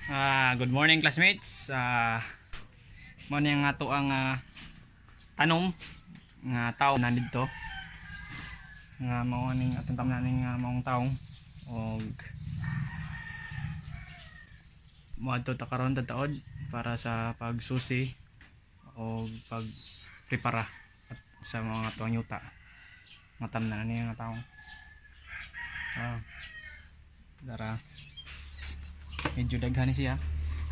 Good morning classmates. Mo ni nga to ang tanom nga tawo na dito. Nga mao ning atong tamnan ning maong taong og moadto ta karon taod para sa pagsusi o pagprepara sa mga tuwang yuta. Matamnan ni nga taong. Dara medyo daghan ni siya.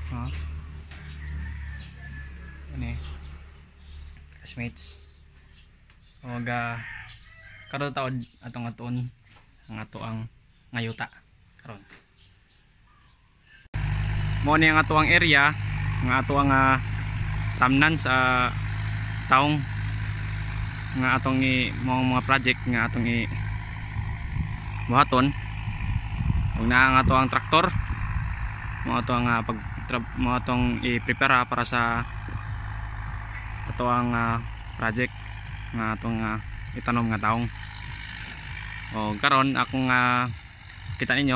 Ini classmates. Og karon taod atong aton ang ato ang ngayuta karon. Mo ni ang ato ang area nga ato ang tamnan sa taong nga atong mga project nga atong buhaton. Ug na ang ato ang traktor mo ato ang mo atong i-prepare para sa ato ang project nga atong itanom nga taong. O karon akong kita ninyo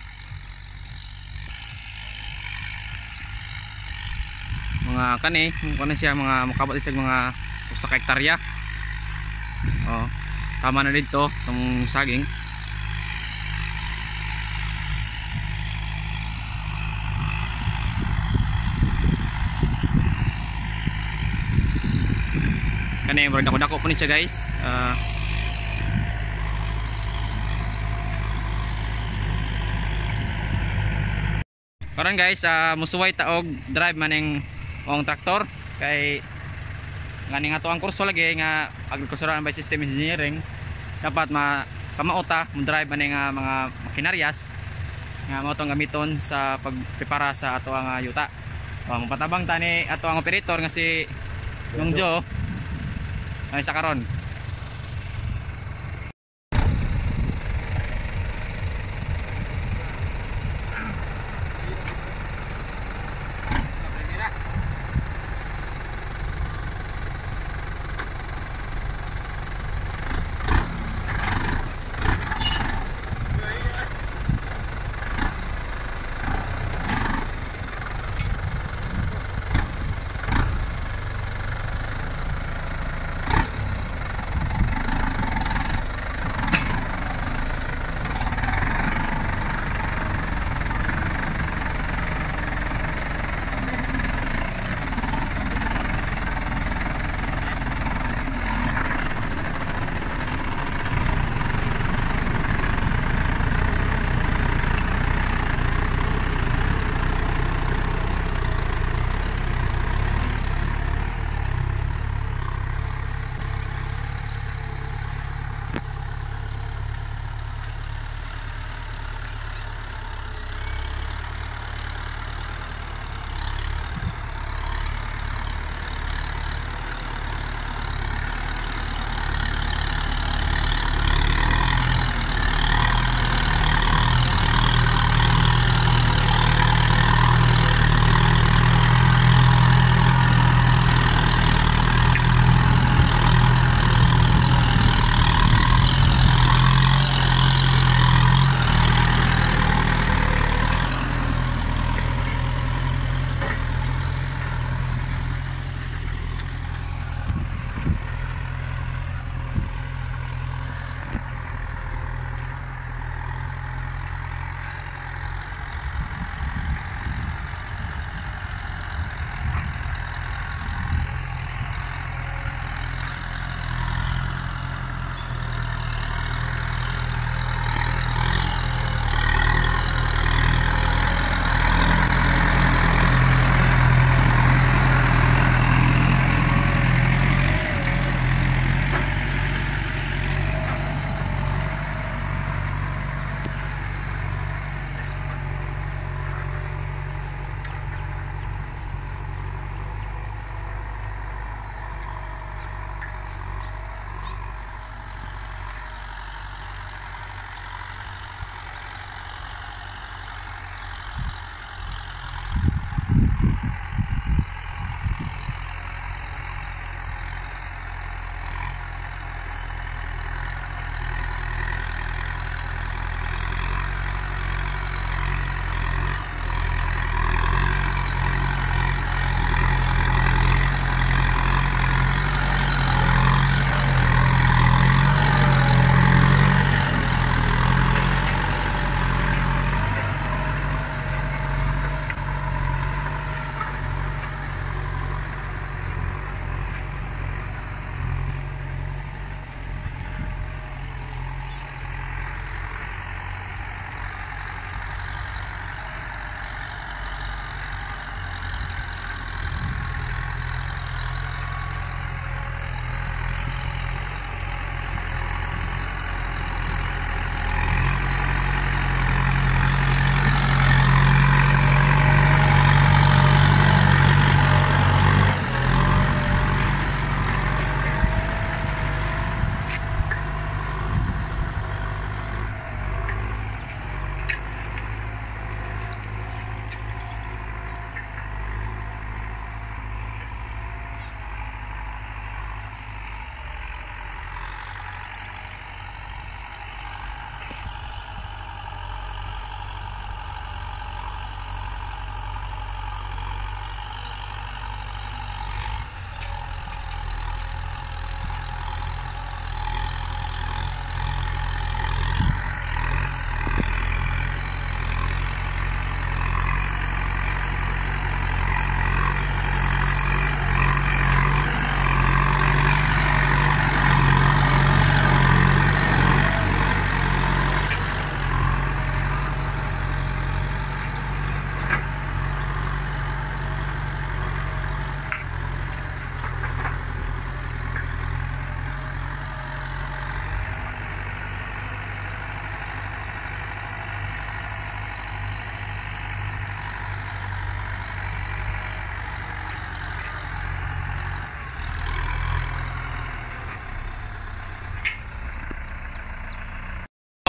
mga kani kuno siya mga mukabot siya mga usa ka hektarya. Tama na dito tong saging. Kani murag dako-dako po ni siya guys. Karon guys, musuway ta og drive maning ang traktor kay ngani nga to ang kurso lagi nga agricultural and system engineering dapat kamauta mo drive maning mga makinaryas nga mao tong gamiton sa pagprepara sa ato ang yuta. Mapatabang tani ato ang operator nga si Nongjo ay sa karon.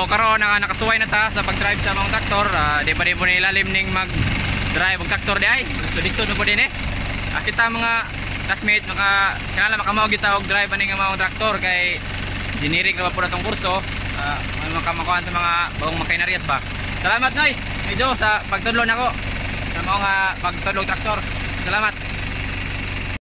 So karon nakasuway na ta sa pag-drive sa mga traktor. Di pa din po nilalim ning mag-drive og traktor di ay. So disod po din kita mga classmate kanala makamaw kita og drive aning mga traktor kay engineering ra po na tong kurso. Makamakuan ta mga bagong makinarias ba. Salamat noy. Medyo sa pagtudlo nako sa mga pagtudlo traktor. Salamat.